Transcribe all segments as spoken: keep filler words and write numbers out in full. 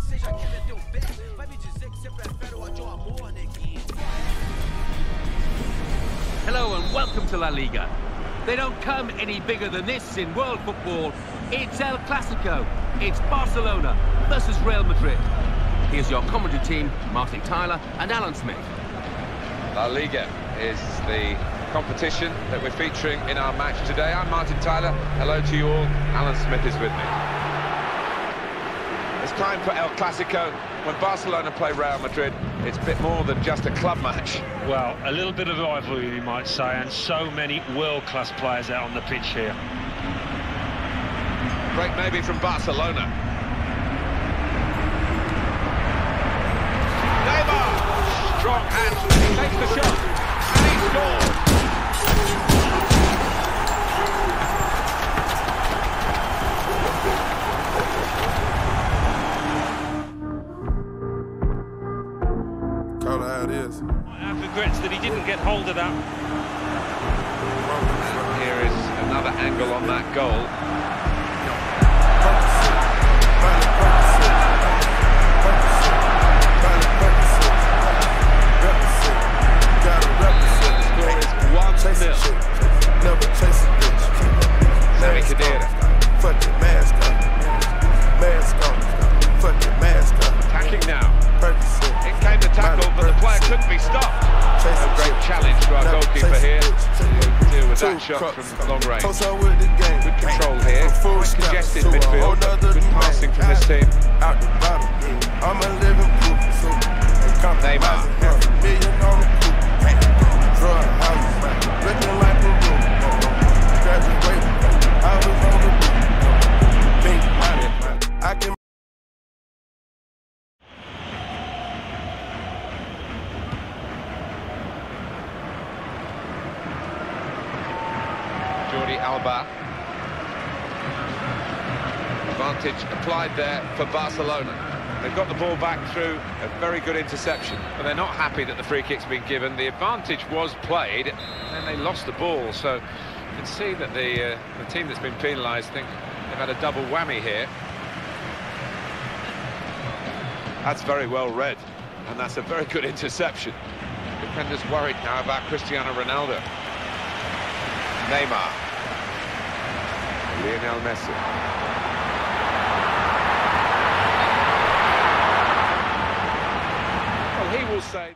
Hello and welcome to La Liga. They don't come any bigger than this in world football. It's El Clasico. It's Barcelona versus Real Madrid. Here's your commentary team, Martin Tyler and Alan Smith. La Liga is the competition that we're featuring in our match today. I'm Martin Tyler. Hello to you all. Alan Smith is with me. It's time for El Clasico. When Barcelona play Real Madrid, it's a bit more than just a club match. Well, a little bit of rivalry, you might say, and so many world-class players out on the pitch here. Break maybe from Barcelona. Neymar! Strong hands, he takes the shot, and he scores! I have regrets that he didn't get hold of that. And here is another angle on that goal. The score is one nil. Attacking now. In came the tackle, but the player couldn't be stopped. A great challenge to our goalkeeper here to deal with that shot from long range. Good control here. Quite congested midfield, but good passing from this team. Neymar. Alba. Advantage applied there for Barcelona. They've got the ball back through a very good interception, but they're not happy that the free kick's been given. The advantage was played, and then they lost the ball. So you can see that the, uh, the team that's been penalised think they've had a double whammy here. That's very well read, and that's a very good interception. Defenders worried now about Cristiano Ronaldo. Neymar. Lionel Messi. Well, he will say...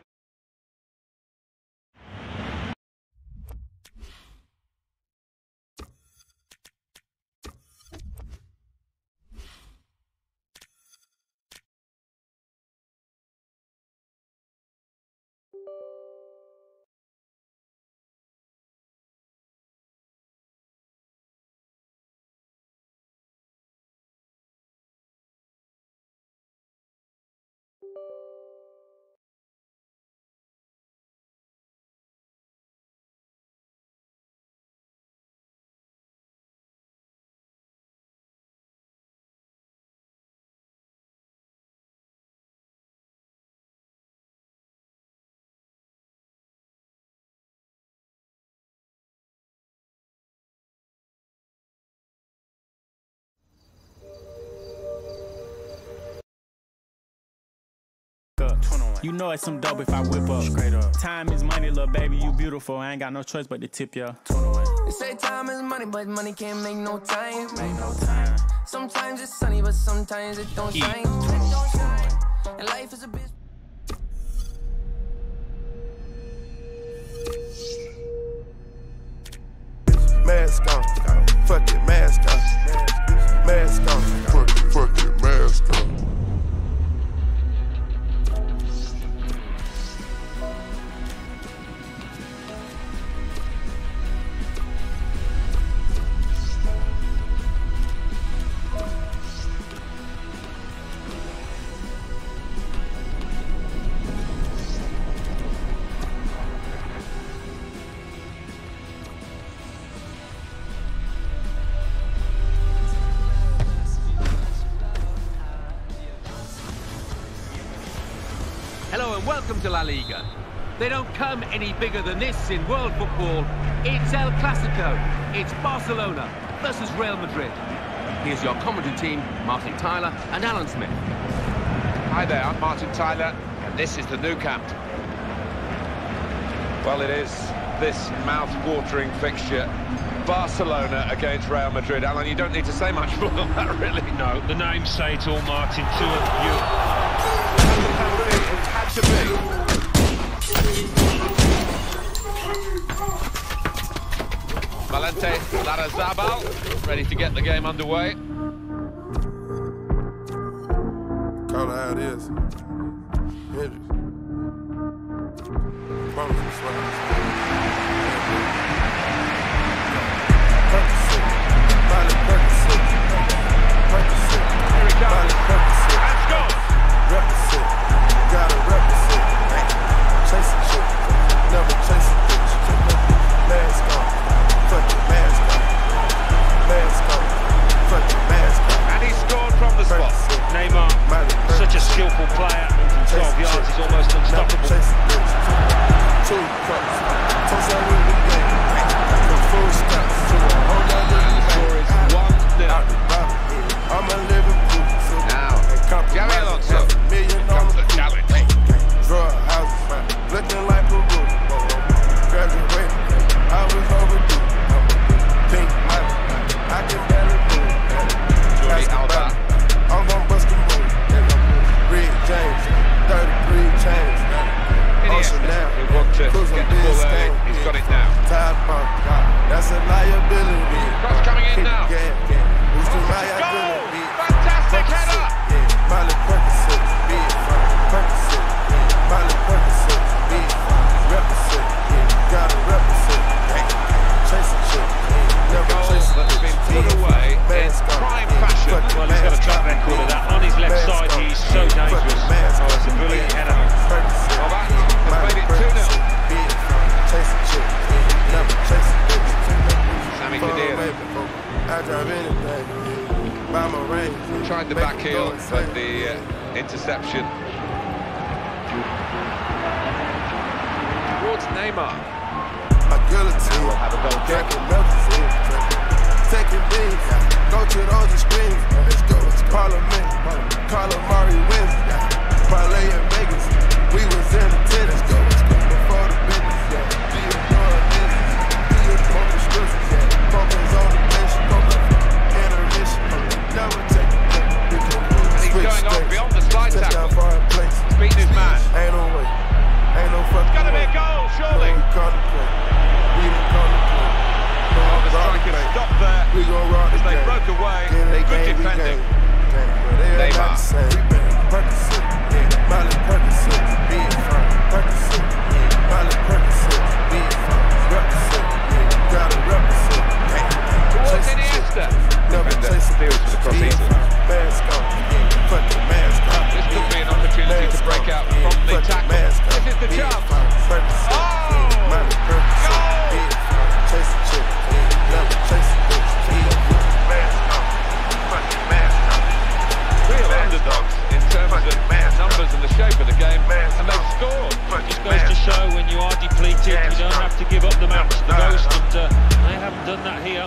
You know it's some dope if I whip up. Straight up. Time is money, little baby, you beautiful. I ain't got no choice but to tip ya. They say time is money, but money can't make no time. Make no time. Sometimes it's sunny, but sometimes it don't shine. And life is a bitch. Mask on, fuck it, mask on, mask on, fuck it, fuck it, mask on. Hello and welcome to La Liga. They don't come any bigger than this in world football. It's El Clasico. It's Barcelona versus Real Madrid. Here's your commentary team, Martin Tyler and Alan Smith. Hi there, I'm Martin Tyler, and this is the Nou Camp. Well, it is this mouth-watering fixture. Barcelona against Real Madrid. Alan, you don't need to say much more than that, really. No, the names say it all, Martin. Two of you. It had to be. Valente Larrazabal, ready to get the game underway. Call it how it is. Hendrix. Promise and slides. Percocet. Miley Percocet. Percocet. Here he comes. Miley Percocet. Let's go. Represent. Gotta represent. Chase a chick. Never chase a bitch. Mask on. Fuck it, mask on. Mask on. Fuck it, mask on. And he scored from the spot. Neymar, such a skillful player. From twelve yards, he's almost unstoppable. Chase a bitch. Two cups. Toss out with the game. The full steps to a whole nother Score is one nil. out the bottom. I'm a Liverpool. Now, Gary Alonso. Million Comes on the challenge. drug houses, looking like Peru. Graduated, I was overdue. Pink money, I can barely move. Jordi Alba. I'm gon' bust the move. Red James, thirty-three chains. Ocean now, He wants to get the ball early. He's got it now. Tide pump, that's a liability. Cross coming in now. Who's the Goal! liability? Fantastic header! Miley Percocet, be it fine. Percocet, Miley Percocet, be it fine. Represent, gotta represent. Chase a chick, never Goal chase a that's bitch. been put away in prime fashion. Well, he's got a track record of that. On his left side, he's so dangerous. Oh, it's a brilliant header. Well, that has made it two nil. Chase a chick, never chase a bitch. Sami Khedira I drive anything, buy my range. tried the back heel, but the uh, interception towards Neymar. My guillotine, We'll have a goal kick. Taking beans, go to those screens. Let's go. Parliament, Calamari wins. Parlay in Vegas, we was in the tennis. Go. Before the business, be a door business, be a broken scripts. Focus on the bench, focus intermission. Never take a break. And he's going on beyond the slide tackle. Place. Beating his man. Ain't no way, ain't no fucking It's got to be way. a goal, surely. No, we come to play. We didn't come to play. No, Oh, the rock striker play. stopped there We gon' rock as the they game. broke away. Get it, Good game, we defending. game. Game, but they are Neymar. not the same. Percocet, yeah. Miley Percocet, be it fine. Percocet, yeah. Miley Percocet, be it fine. Represent, yeah. Gotta represent. Hey, Towards chase a chick. Iniesta. Never Defender chase a steals bitch. for the cross Be it easily. fine. Mask on, yeah. Fucking mask on. This could be an Yeah. opportunity to Mask break on, out yeah. from the Fucking tackle. mask on. This is the Be it chance. fine. Percocet, Oh! yeah. Miley Percocet, Goal! be it fine. Chase a chick, yeah. Never chase a bitch. Yeah. Mask on. Fucking mask on. Real Mask underdogs on. in terms of Fucking mask on. numbers and the shape of the game, Mask and they've on. scored. Just goes to show when you are depleted, you don't have to give up the match to the ghost, and uh, they haven't done that here.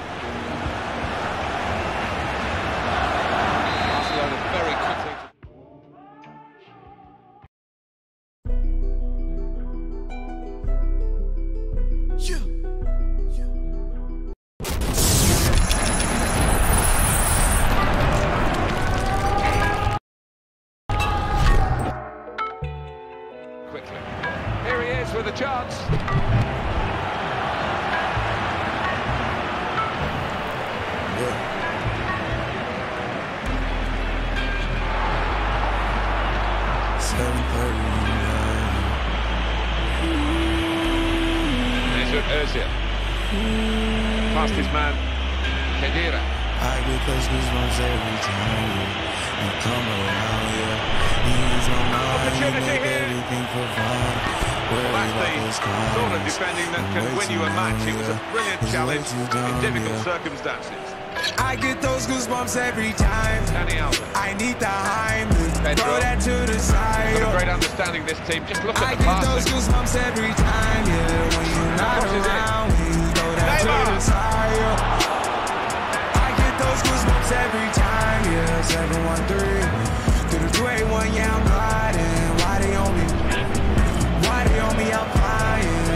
Barcelona very quickly. Quickly. Here he is with a chance. Mesut Özil. Past his man, Khedira. I get those goosebumps every time you come around, yeah. He's on my Opportunity here. everything for fun. Well, that's the sort of defending that can win you a match. It was a brilliant challenge in difficult circumstances. I get those goosebumps every time. Dani Alves. I need the Heimlich. Pedro. Throw that to the Got a side. great understanding this team. Just look I at the get those passing. goosebumps every time, yeah. When you're not Crosses in. around, when you throw that to Neymar. the side. I get those goosebumps every time, yeah. seven one three. To the two eight one, yeah, I'm live.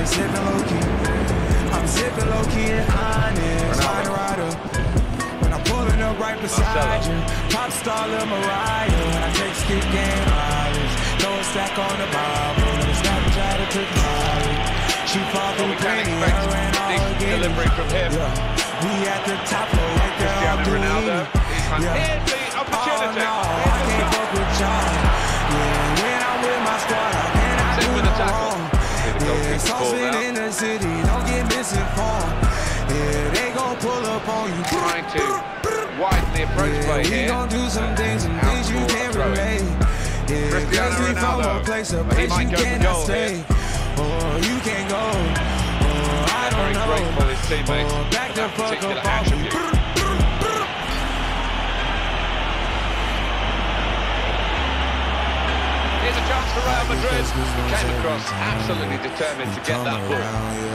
sipping low key. I'm sipping low key and honest. Rider, rider. When I'm pulling up right beside you, pop star Lil Mariah. When I take skip game mileage, throw a stack on the Bible. When it's not try to took mileage. She fall through plenty, her and all again. Delivery from him. Yeah. We at the top floor, right there on Cristiano the Ronaldo. lead. Yeah. Here's the opportunity. Oh, no, I can't fuck with y'all. Yeah, when I'm with my squad, I cannot do no wrong. Yeah, saucepan in the city, don't get misinformed. Yeah, they gon' pull up on you. Trying to widen the approach yeah, play we here. We gon' do some things, some things you can't relate. Yeah, Cristiano cause we from Ronaldo. a place, a But he place might you go for cannot goal stay. here. Or you can't go. Or I don't Very know. grateful his teammates Or back for the that fuck particular up off attribute. you. Here's a chance for Real Madrid. Came across absolutely determined to get that ball.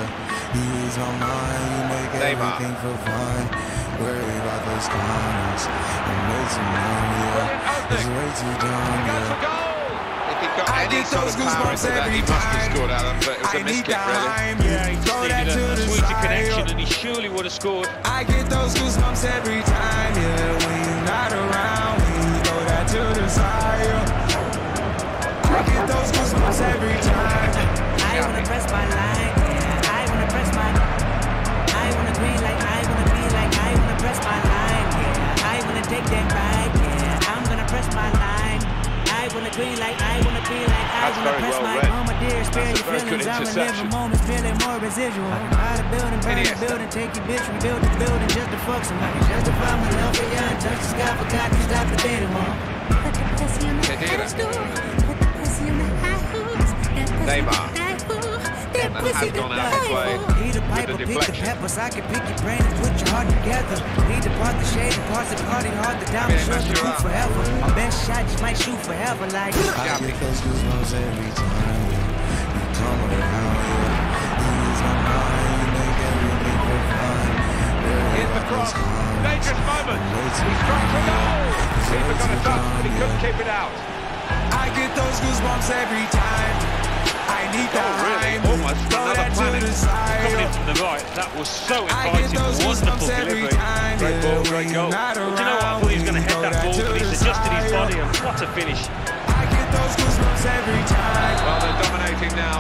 Neymar. Worry about those corners. I'm way too young, yeah. It's way too dumb, He goes for yeah. goal. If he got I any get sort those of power goosebumps into that, he every must have time. scored, Alan, but it was I a need miskick, really. time, Yeah, he throw just that needed to a the sweeter side. connection and he surely would have scored. I get those goosebumps every time, yeah. When you're not around, when you throw that to the side, yeah. I get those goosebumps every time. I wanna press my line, yeah. I wanna press my. I wanna be like, I wanna be like, I wanna press my line, yeah. I wanna take that ride, yeah. I'm gonna press my line. I wanna be like, I wanna be like, I That's wanna very press well my read. mama, dear, spare That's a your very good feelings. I'm a interception. living moment, feeling more residual. Buy the building, burn the Iniesta. building, take your bitch, rebuild the building just to fuck somebody. Justify my love for you, and touch the sky, forgot to stop the dating one. Put the pussy on the pedestal. Put the pussy on the high hoops. That pussy Neymar. that hoo. That That pussy has gone that out his way. Need a with pipe the or pick the deflection. peppers. I can pick your brain and put your heart together. Need to part the shade and parts the party hard. The diamond Yeah, short mess to you shoot up. forever. My best shot just might shoot forever. Like I get those goosebumps every time, yeah. You come around, yeah. You use my mind, you make everything feel fine. Here's the cross. Dangerous moment. He struck for goal. Keeper got a touch, but he couldn't keep it out. I get those goosebumps every time. I need that Oh, really? rhyme. Almost Throw another that to planet. the Coming in side. from the right, that was so I get inviting. those Wonderful goosebumps every delivery. time. Great yeah, ball, when great you're goal. not Well, do you know what? I around, thought he was going to when head you that throw ball, to but he's the adjusted his side. body, and what a finish. I get those goosebumps every time. Well, they're dominating now.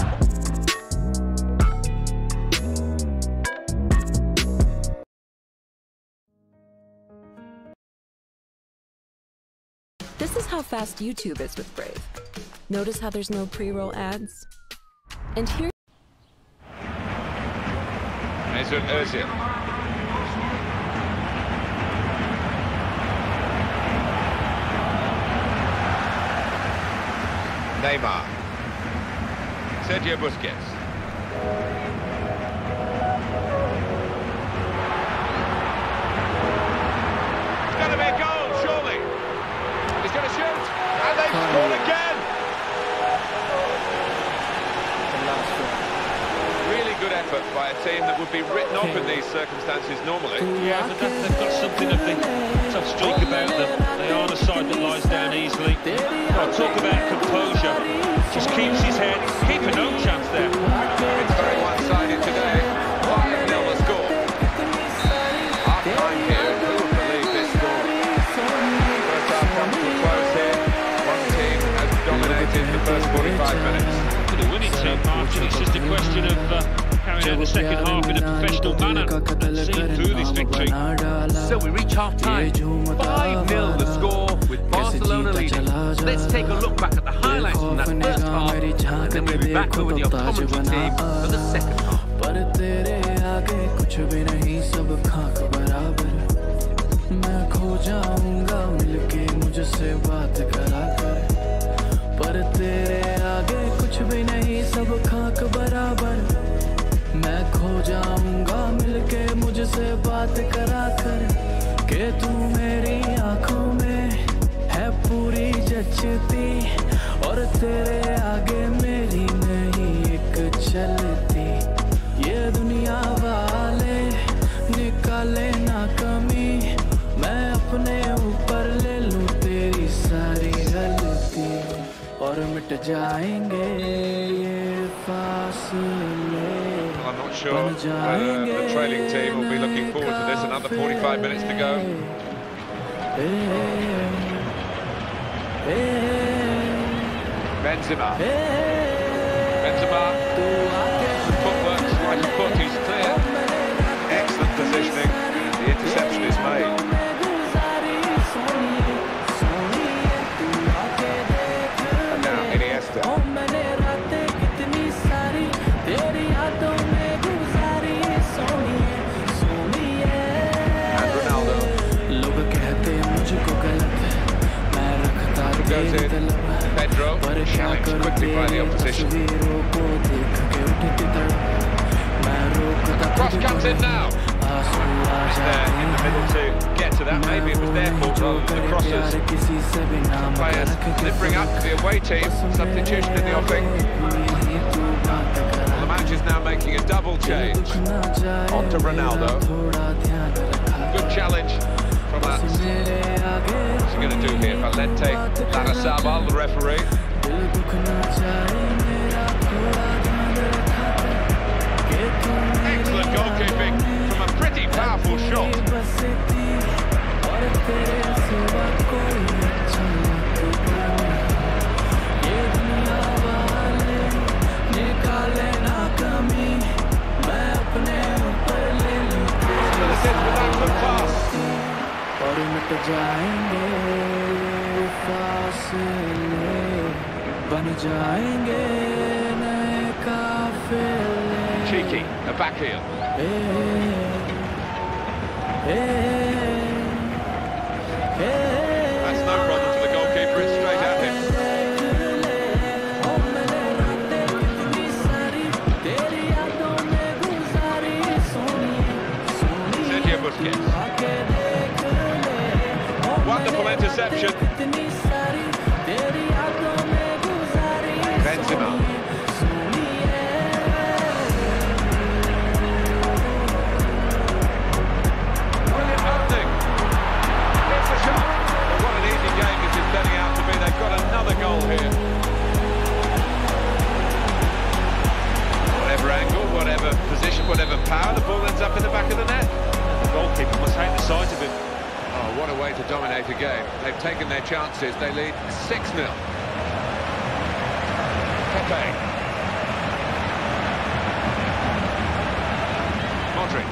This is how fast YouTube is with Brave. Notice how there's no pre-roll ads? And here Mesut Özil. Neymar. Sergio Busquets. It's going to be a goal, surely. He's going to shoot, and they've scored again. Really good effort by a team that would be written off in these circumstances normally. Yeah, but that, they've got something of the tough streak about them. They aren't a side that lies down easily. Well, talk about composure. Just keeps his head, keeping no chance there. It's very one-sided today. five nil the score. Half-time here. Who would believe this score? First half comes to a close here. One team has dominated the first forty-five minutes. For the winning team, Martin, it's just a question of uh, carrying out the second half in a professional manner and seeing through this victory. So we reach half-time. five nil the score with Barcelona leading. Let's take a look back at the highlights from that first half, and then we'll be back over the commentary team for the second half. पर तेरे आगे कुछ भी नहीं सब खाक बराबर मैं खो जाऊंगा मिलके मुझसे बात करा कर पर तेरे आगे कुछ भी नहीं सब खाक बराबर मैं खो जाऊंगा मिलके मुझसे बात करा कर के तू मेरी आंखों में है पूरी जचती और तेरे आगे मेरी नहीं एक चलती ये दुनिया वाले निकाले ना कमी मैं अपने ऊपर ले लूं तेरी सारी गलती और मिट जाएंगे ये फासले not sure whether the trailing team will be looking forward to this. Another forty-five minutes to go. Benzema. Benzema. Footwork, sleight of foot, he's clear. Excellent positioning, and the interception is made. And now Iniesta. Goes in, Pedro, challenged quickly by the opposition. Cross comes in now. He's there in the middle to get to that. Maybe it was their fault rather than the crosses. Players delivering up to the away team. Substitution in the offing. Well, the manager's now making a double change. On to Ronaldo. Good challenge from that. What's he going to do here? Valente Larrazabal, the referee. Excellent goalkeeping from a pretty powerful shot. Cheeky, a back heel. That's no problem for the goalkeeper, it's straight at him. Sergio Busquets. Wonderful interception. Benzema. Brilliant opening. Here's the shot. But what an easy game this is turning out to be. They've got another goal here. Whatever angle, whatever position, whatever power, the ball ends up in the back of the net. The goalkeeper must hate the sight of it. Oh, what a way to dominate a game. They've taken their chances. They lead six nil. Pepe. Modric.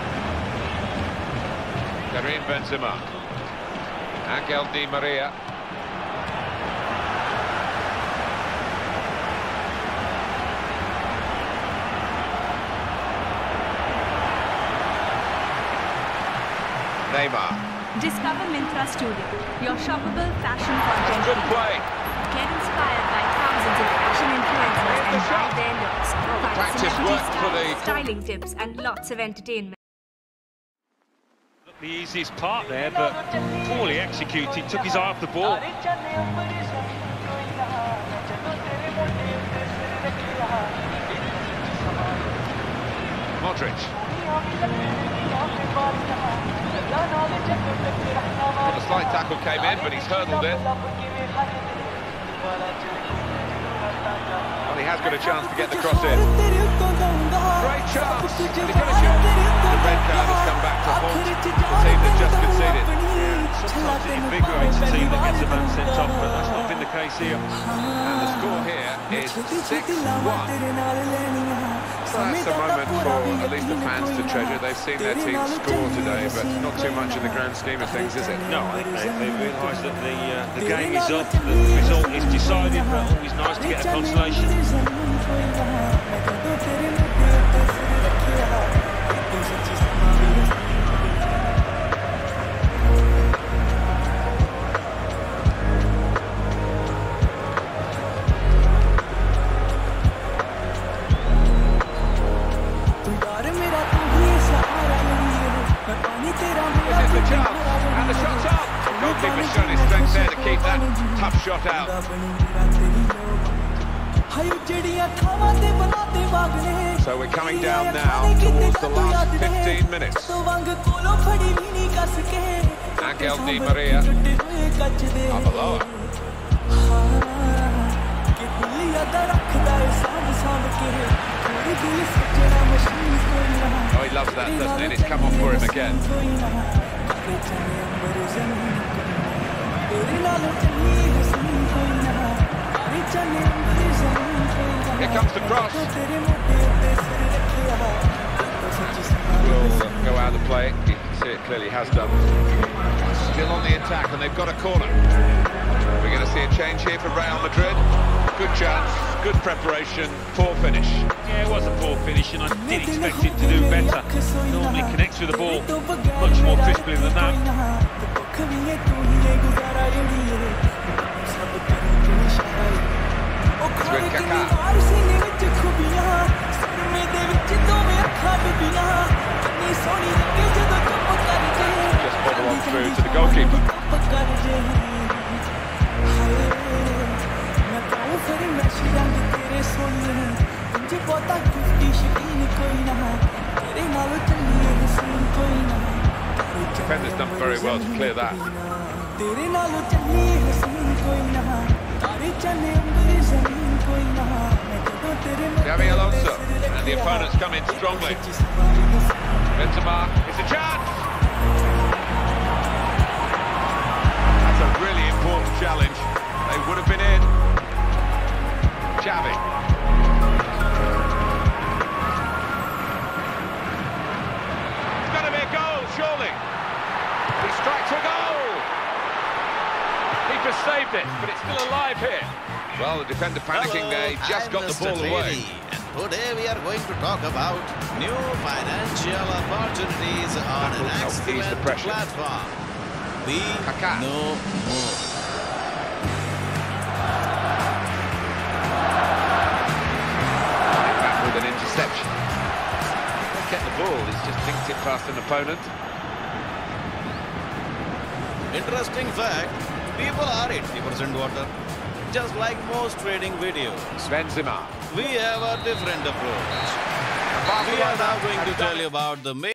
Karim Benzema. Angel Di Maria. Neymar. Discover Myntra Studio, your shoppable fashion content. Good play. Get inspired by thousands of fashion influencers and buy their looks. Find Practice work for the styling tips and lots of entertainment. The easiest part there, but poorly executed. Took his eye off the ball. Modric. Well, the slight tackle came in, but he's hurdled it. Well, he has got a chance to get the cross in. Great chance. And he's going to shoot. The red card has come back to haunt the team that just conceded. Yeah, sometimes it invigorates a team that gets a man sent off, but that's not been the case here. And the score here is six one. Well, that's a moment for at least the fans to treasure. They've seen their team score today, but not too much in the grand scheme of things, is it? No, I think they, they realise that the, uh, the game is up, the result is decided, but always nice to get a consolation. Tough shot out. So we're coming down now towards the last fifteen minutes. Angel Di Maria. Abaloa. Oh, he loves that, doesn't he? And it's come off for him again. Here comes the cross. Will go out of play. You can see it clearly has done. Still on the attack, and they've got a corner. We're going to see a change here for Real Madrid. Good chance, good preparation, poor finish. Yeah, it was a poor finish, and I did expect it to do better. Normally connects with the ball much more crisply than that. It's with Kaká. Just bobble on through to the goalkeeper. Defender's done very well to clear that. Xavi Alonso, and the opponents come in strongly. Benzema, it's a chance! That's a really important challenge. They would have been in. Xavi. It's got to be a goal, surely. He strikes a goal! Keeper saved it, but it's still alive here. Well, the defender panicking there, he just got the ball away. And today we are going to talk about new financial opportunities on an excellent platform. We know more. Back with an interception. Get the ball, he's just linked it past an opponent. Interesting fact, people are eighty percent water. Just like most trading videos. Benzema. We have a different approach. We are now going to tell you about the main